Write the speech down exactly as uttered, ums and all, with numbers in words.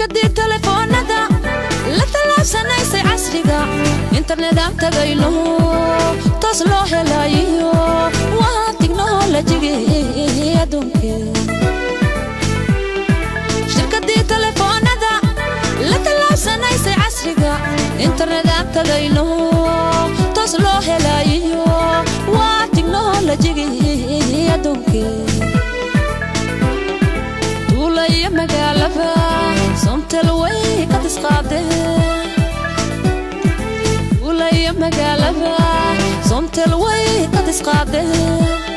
شركة تليفونada la talaabsanaysay casriga internet aan tagayno taas loo helayo waa technology adduunka shirkadda taleefanada la talaabsanaysay casriga internet aan tagayno taas loo helayo waa technology adduunka duulaya magaalada somtel way ka tisqaadeen ولا يا مقالبها صمت الوي قد اسقاده